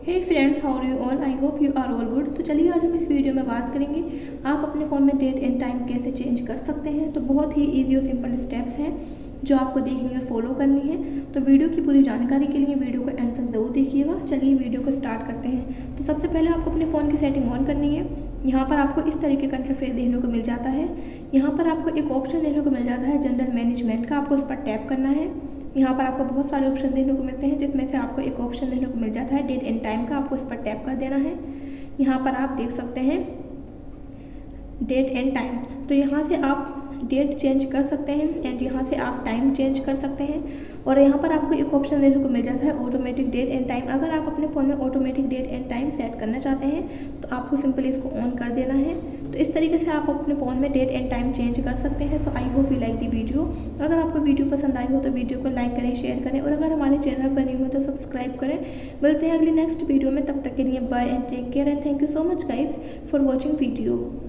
Hey friends, how are you all? I hope you are all good. तो चलिए आज हम इस वीडियो में बात करेंगे आप अपने फ़ोन में डेट एंड टाइम कैसे चेंज कर सकते हैं। तो बहुत ही ईजी और सिंपल स्टेप्स हैं जो आपको देखनी और फॉलो करनी है। तो वीडियो की पूरी जानकारी के लिए वीडियो को एंड तक ज़रूर देखिएगा। चलिए वीडियो को स्टार्ट करते हैं। तो सबसे पहले आपको अपने फ़ोन की सेटिंग ऑन करनी है। यहाँ पर आपको इस तरीके का इंटरफेस देखने को मिल जाता है। यहाँ पर आपको एक ऑप्शन देखने को मिल जाता है जनरल मैनेजमेंट का, आपको उस पर टैप करना है। यहाँ पर आपको बहुत सारे ऑप्शन देखने को मिलते हैं, जिसमें से आपको एक ऑप्शन देखने को मिल जाता है डेट एंड टाइम का, आपको उस पर टैप कर देना है। यहाँ पर आप देख सकते हैं डेट एंड टाइम। तो यहाँ से आप डेट चेंज कर सकते हैं एंड यहाँ से आप टाइम चेंज कर सकते हैं। और यहाँ पर आपको एक ऑप्शन देखने को मिल जाता है ऑटोमेटिक डेट एंड टाइम। अगर आप अपने फ़ोन में automatic date and time set करना चाहते हैं तो आपको सिंपली इसको ऑन कर देना है। तो इस तरीके से आप अपने फ़ोन में डेट एंड टाइम चेंज कर सकते हैं। So I hope you like the video. अगर आपको वीडियो पसंद आई हो तो वीडियो को लाइक करें, शेयर करें और अगर हमारे चैनल पर नहीं हो तो सब्सक्राइब करें। मिलते हैं अगली नेक्स्ट वीडियो में, तब तक के लिए bye and take care and thank you so much guys for watching video.